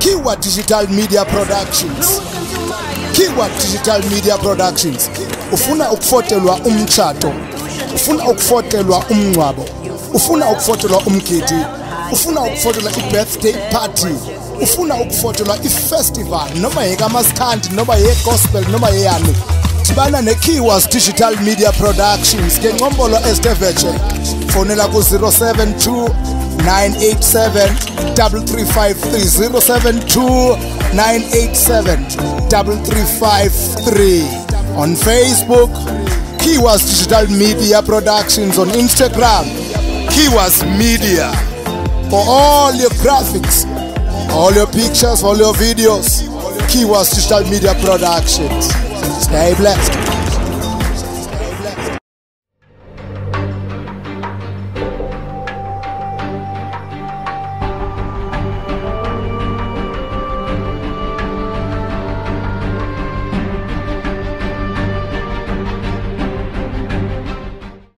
Keyword Digital Media Productions. Keyword Digital Media Productions. Ufuna ukufotelwa umtshato, ufuna ukufotelwa umngcwabo, ufuna ukufotelwa umgidi, ufuna ukufotelwa i-birthday party, ufuna ukufotelwa i-festival noma yekamaskandi noma ye-gospel noma yeyani. Dibana ne-Keyword Digital Media Productions ngencombolo esitevetshe. Fonela ku 072 987 3353 072 987 3353. On Facebook, Keyword Digital Media Productions. On Instagram, Keyword Media. For all your graphics, all your pictures, all your videos, Keyword Digital Media Productions. Stay blessed.